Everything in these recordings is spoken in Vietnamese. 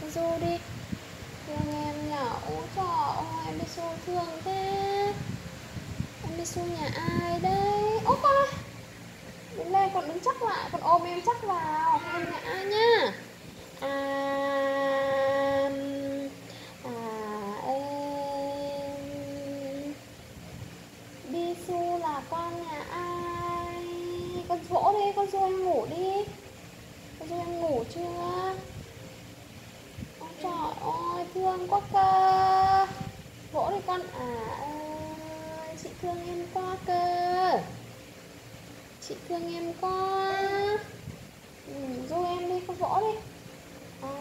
Bisu đi. Thương em nhở. Ôi trời ơi, em Bisu thương thế. Em Bisu nhà ai đấy? Ôi con ơi, đứng lên, con đứng chắc lại, con ôm em chắc vào. Em nhà ai nhá? À, em Bisu là con nhà ai? Con vỗ đi, con ru em ngủ đi. Con ru em ngủ chưa? Ôi trời ơi, thương quá cơ. Vỗ đi con. Ơi, chị thương em quá cơ. Chị thương em quá. Ru em đi, con vỗ đi. À,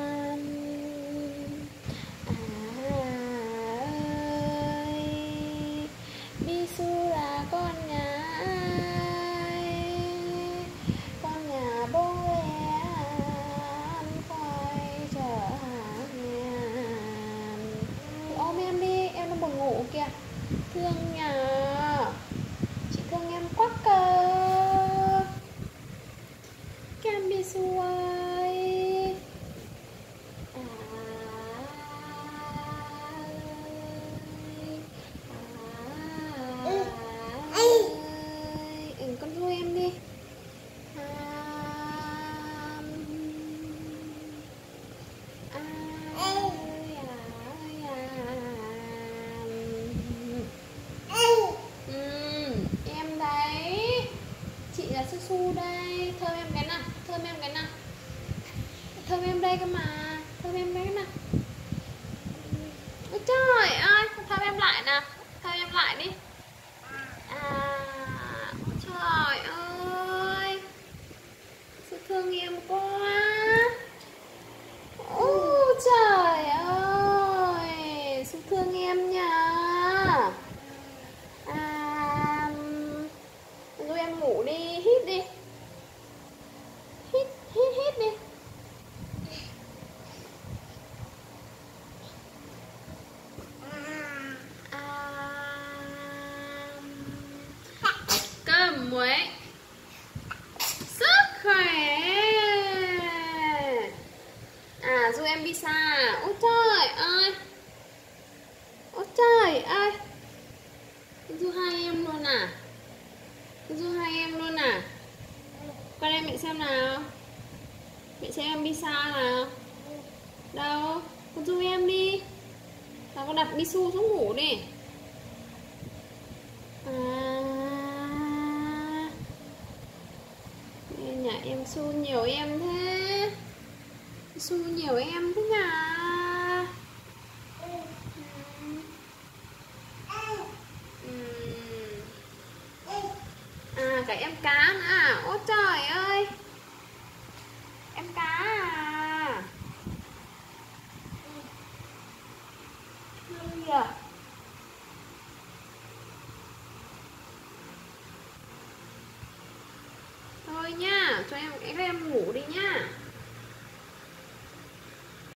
ơi, Bisu là con nhà ai? Con nhà bố em khoai chở hàng. Ôm em đi, em đang buồn ngủ kìa. Thương nhờ. Chị thương em quá cơ. Kem Bisu ơi. Con ru em đi. Em đấy. Chị là Su Su đây. Thơm em cái nào. Thơm em cái nào. Thơm em đây cơ mà. Thơm em cái nào. Ôi trời ơi, thơm em lại nào. Thơm em lại đi. Ôi trời ơi, sự thương em quá. Ôi trời ơi, sự thương em nha. Rồi em ngủ đi, hít đi. Hít, hít, hít đi. Cơm muối sức khỏe. Ru em đi xa. Ôi trời ơi. Ôi trời ơi. Ru hai em luôn à? Ru hai em luôn à? Con em mẹ xem nào. Mẹ xem em đi xa nào. Đâu? Con ru em đi. Nào con đặt Bisu xuống ngủ đi. Nhà em Su nhiều em thế. Su nhiều em thế à? Cả em cá nữa à? Ôi trời ơi, em cá à? Thương nhỉ. Thôi nhá, cho em ngủ đi nhá.